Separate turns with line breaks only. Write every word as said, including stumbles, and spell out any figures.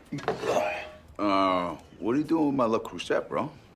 Uh, what are you doing with my little Creuset, bro?